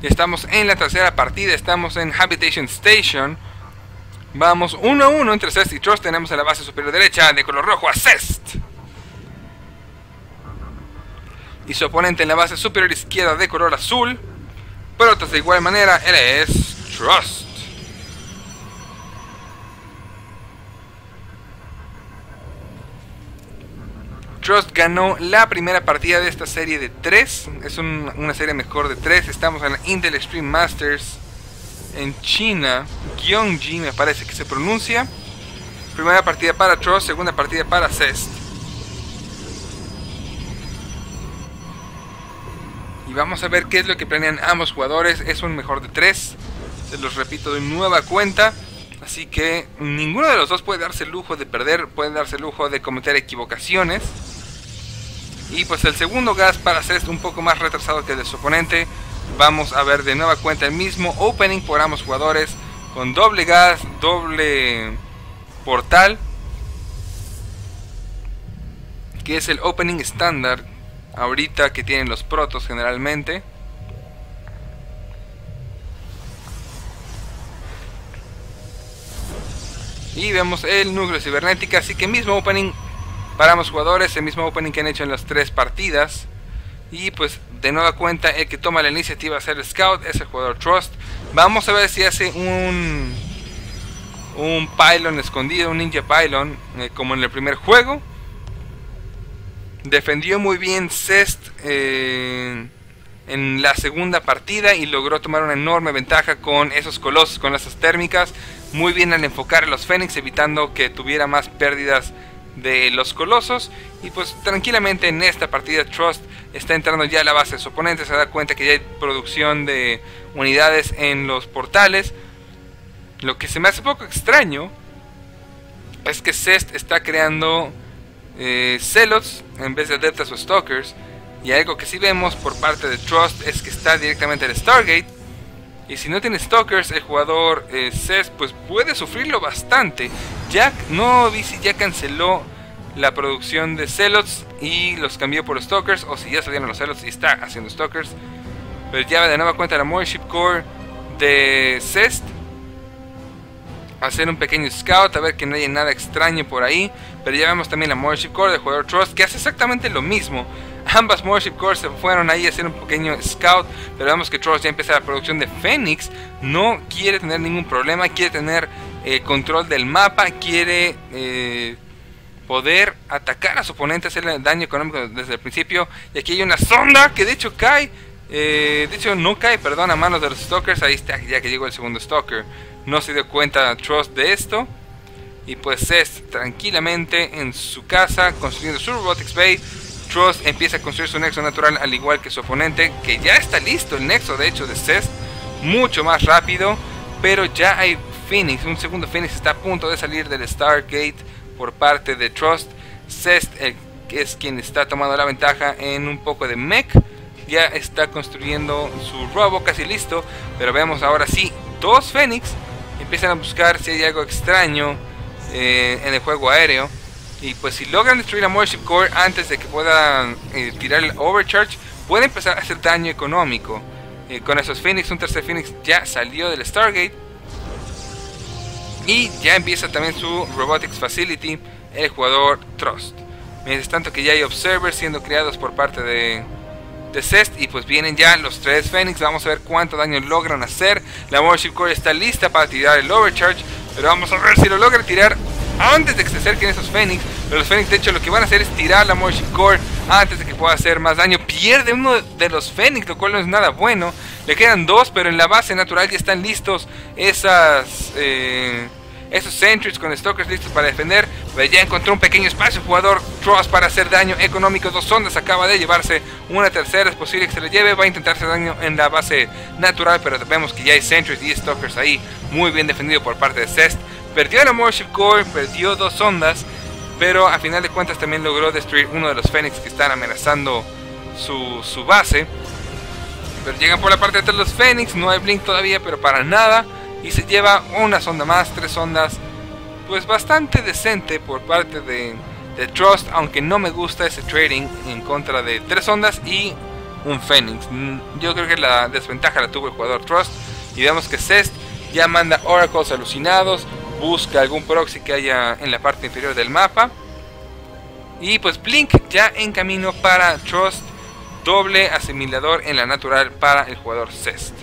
Estamos en la tercera partida, estamos en Habitation Station. Vamos 1-1 entre Zest y Trust. Tenemos en la base superior derecha de color rojo a Zest. Y su oponente en la base superior izquierda de color azul. Protoss de igual manera, él es Trust. Trust ganó la primera partida de esta serie de 3. Es una serie mejor de 3. Estamos en la Intel Extreme Masters en China. Gyeonggi me parece que se pronuncia. Primera partida para Trust, segunda partida para Zest. Y vamos a ver qué es lo que planean ambos jugadores. Es un mejor de 3. Se los repito de nueva cuenta. Así que ninguno de los dos puede darse el lujo de perder. Puede darse el lujo de cometer equivocaciones. Y pues el segundo gas para Zest un poco más retrasado que el de su oponente. Vamos a ver de nueva cuenta el mismo opening por ambos jugadores. Con doble gas, doble portal. Que es el opening estándar ahorita que tienen los protos generalmente. Y vemos el núcleo cibernética. Así que mismo opening para ambos jugadores, el mismo opening que han hecho en las 3 partidas. Y pues de nueva cuenta el que toma la iniciativa a ser el scout es el jugador Trust. Vamos a ver si hace un pylon escondido, un ninja pylon, como en el primer juego. Defendió muy bien Zest en la segunda partida y logró tomar una enorme ventaja con esos colosos, con las térmicas. Muy bien al enfocar a los Fénix, evitando que tuviera más pérdidas de los colosos. Y pues tranquilamente en esta partida Trust está entrando ya a la base de su oponente. Se da cuenta que ya hay producción de unidades en los portales. Lo que se me hace poco extraño es que Zest está creando Zealots en vez de Adeptas o Stalkers. Y algo que sí vemos por parte de Trust es que está directamente el Stargate. Y si no tiene Stalkers, el jugador Zest pues puede sufrirlo bastante. No vi si ya canceló la producción de Zealots y los cambió por Stalkers, o si ya salieron los Zealots y está haciendo Stalkers. Pero ya de nueva cuenta la Mothership Core de Zest. Hacer un pequeño scout, a ver que no haya nada extraño por ahí. Pero ya vemos también la Mothership Core del jugador Trust, que hace exactamente lo mismo. Ambas Mothership Core se fueron ahí a hacer un pequeño scout. Pero vemos que Trust ya empieza la producción de Fénix. No quiere tener ningún problema, quiere tener control del mapa, quiere poder atacar a su oponente, hacerle daño económico desde el principio. Y aquí hay una sonda que de hecho cae, no cae, perdón, a manos de los Stalkers. Ahí está, ya que llegó el segundo Stalker. No se dio cuenta Trust de esto. Y pues Zest tranquilamente en su casa construyendo su Robotics Bay. Trust empieza a construir su nexo natural al igual que su oponente, que ya está listo el nexo de hecho de Zest, mucho más rápido. Pero ya hay Phoenix, un segundo Phoenix está a punto de salir del Stargate por parte de Trust. Zest es quien está tomando la ventaja en un poco de mech. Ya está construyendo su robo casi listo. Pero vemos ahora sí, 2 Fénix empiezan a buscar si hay algo extraño en el juego aéreo. Y pues si logran destruir la Mothership Core antes de que puedan tirar el Overcharge, puede empezar a hacer daño económico. Con esos Phoenix, un tercer Phoenix ya salió del Stargate. Y ya empieza también su Robotics Facility el jugador Trust. Mientras tanto que ya hay Observers siendo creados por parte de Zest. Y pues vienen ya los 3 Phoenix. Vamos a ver cuánto daño logran hacer. La Mothership Core está lista para tirar el Overcharge. Pero vamos a ver si lo logran tirar antes de que se acerquen esos Fénix. Pero los Fénix de hecho lo que van a hacer es tirar la Mothership Core antes de que pueda hacer más daño. Pierde uno de los Fénix, lo cual no es nada bueno. Le quedan 2, pero en la base natural ya están listos esos Sentries con Stalkers listos para defender. Pero ya encontró un pequeño espacio jugador Trust para hacer daño económico. 2 ondas, acaba de llevarse una tercera, es posible que se le lleve. Va a intentar hacer daño en la base natural, pero vemos que ya hay Sentries y Stalkers ahí. Muy bien defendido por parte de Zest. Perdió la Mothership Core, perdió 2 ondas, pero a final de cuentas también logró destruir uno de los Fénix que están amenazando su base. Pero llegan por la parte de atrás los Fénix, no hay Blink todavía, pero para nada. Y se lleva una sonda más, 3 ondas, pues bastante decente por parte de Trust. Aunque no me gusta ese trading en contra de 3 ondas y un Fénix. Yo creo que la desventaja la tuvo el jugador Trust. Y vemos que Zest ya manda Oracles alucinados, busca algún proxy que haya en la parte inferior del mapa. Y pues Blink ya en camino para Trust, doble asimilador en la natural para el jugador Zest.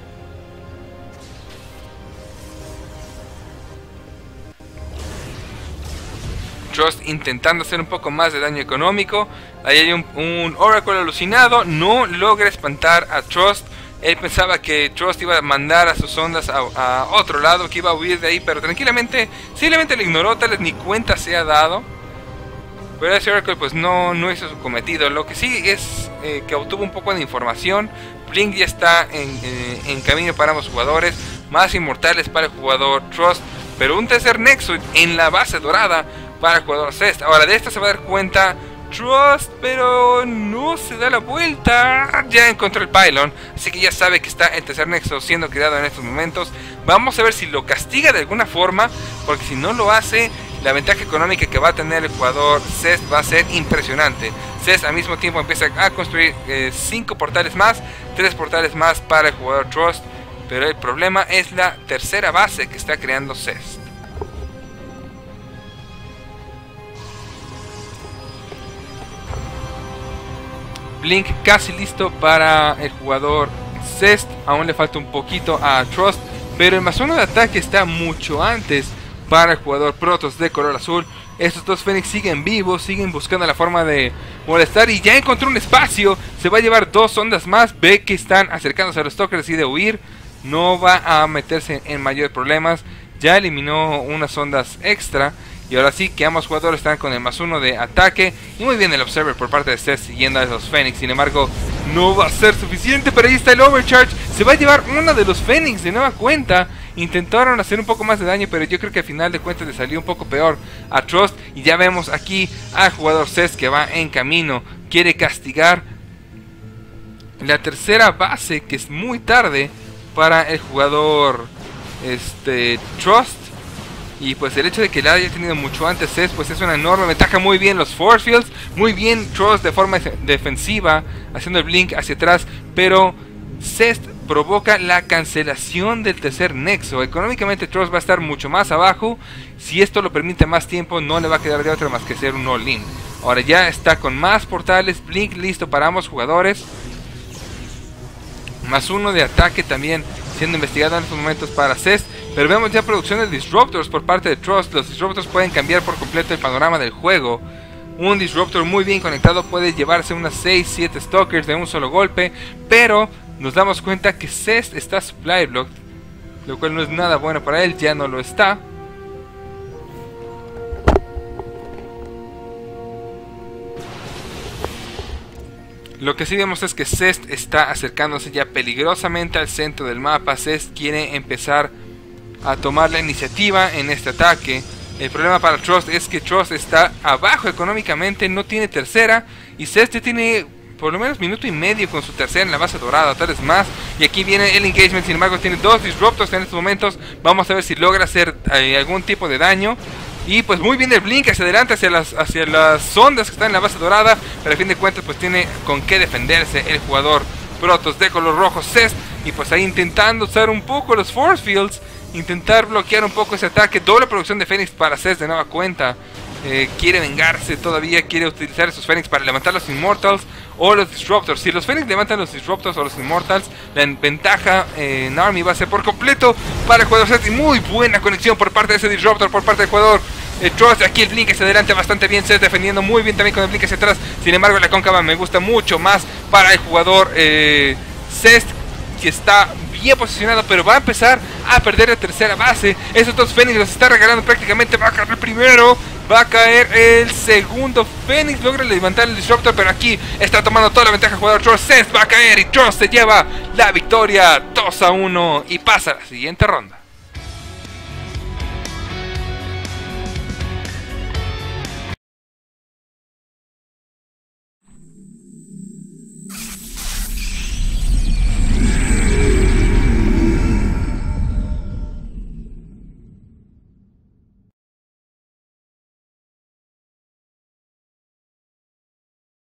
Trust intentando hacer un poco más de daño económico. Ahí hay un Oracle alucinado, no logra espantar a Trust. Él pensaba que Trust iba a mandar a sus ondas a otro lado, que iba a huir de ahí, pero tranquilamente, simplemente lo ignoró, tal vez ni cuenta se ha dado. Pero ese Oracle pues no hizo su cometido. Lo que sí es que obtuvo un poco de información. Blink ya está en camino para ambos jugadores, más inmortales para el jugador Trust, pero un tercer Nexo en la base dorada para el jugador Zest. Ahora de esta se va a dar cuenta Trust, pero no se da la vuelta. Ya encontró el pylon, así que ya sabe que está el tercer Nexo siendo creado en estos momentos. Vamos a ver si lo castiga de alguna forma, porque si no lo hace, la ventaja económica que va a tener el jugador Zest va a ser impresionante. Zest al mismo tiempo empieza a construir 5 portales más, 3 portales más para el jugador Trust, pero el problema es la tercera base que está creando Zest. Blink casi listo para el jugador Zest, aún le falta un poquito a Trust, pero el +1 de ataque está mucho antes para el jugador Protoss de color azul. Estos dos Fénix siguen vivos, siguen buscando la forma de molestar y ya encontró un espacio. Se va a llevar 2 ondas más, ve que están acercándose a los Stalkers y de huir. No va a meterse en mayores problemas, ya eliminó unas ondas extra. Y ahora sí que ambos jugadores están con el +1 de ataque. Y muy bien el Observer por parte de Zest siguiendo a los Fénix. Sin embargo, no va a ser suficiente. Pero ahí está el Overcharge. Se va a llevar uno de los Fénix de nueva cuenta. Intentaron hacer un poco más de daño, pero yo creo que al final de cuentas le salió un poco peor a Trust. Y ya vemos aquí al jugador Zest que va en camino. Quiere castigar la tercera base, que es muy tarde para el jugador Trust. Y pues el hecho de que la haya tenido mucho antes pues es una enorme ventaja. Muy bien los Force Fields, muy bien Trust de forma defensiva, haciendo el Blink hacia atrás. Pero Zest provoca la cancelación del tercer Nexo. Económicamente Trust va a estar mucho más abajo. Si esto lo permite más tiempo, no le va a quedar de otra más que ser un all-in. Ahora ya está con más portales, Blink listo para ambos jugadores. +1 de ataque también siendo investigado en estos momentos para Zest. Pero vemos ya producción de Disruptors por parte de Trust. Los Disruptors pueden cambiar por completo el panorama del juego. Un Disruptor muy bien conectado puede llevarse unas 6-7 Stalkers de un solo golpe. Pero nos damos cuenta que Zest está supply blocked, lo cual no es nada bueno para él, ya no lo está. Lo que sí vemos es que Zest está acercándose ya peligrosamente al centro del mapa. Zest quiere empezar a tomar la iniciativa en este ataque. El problema para Trust es que Trust está abajo económicamente, no tiene tercera. Y Zest ya tiene por lo menos minuto y medio con su tercera en la base dorada, tal vez más. Y aquí viene el engagement, sin embargo tiene 2 Disruptors en estos momentos. Vamos a ver si logra hacer algún tipo de daño. Y pues muy bien el Blink hacia adelante, hacia las ondas que están en la base dorada. Pero a fin de cuentas pues tiene con qué defenderse el jugador Protoss de color rojo Zest. Y pues ahí intentando usar un poco los Force Fields, intentar bloquear un poco ese ataque. Doble producción de Fénix para Zest de nueva cuenta. Quiere vengarse todavía, quiere utilizar esos Fénix para levantar los Immortals o los Disruptors. Si los Fénix levantan los Disruptors o los Immortals, la ventaja en Army va a ser por completo para el jugador Zest. Y muy buena conexión por parte de ese Disruptor, por parte del jugador Trust. Aquí el Blink hacia adelante bastante bien, Zest defendiendo muy bien también con el Blink hacia atrás. Sin embargo la cóncava me gusta mucho más para el jugador Zest, que está bien posicionado, pero va a empezar a perder la tercera base. Esos dos Fénix los está regalando prácticamente. Va a caer el primero, va a caer el segundo Fénix, logra levantar el Disruptor, pero aquí está tomando toda la ventaja el jugador Trust. Zest va a caer y Trust se lleva la victoria 2-1 y pasa a la siguiente ronda.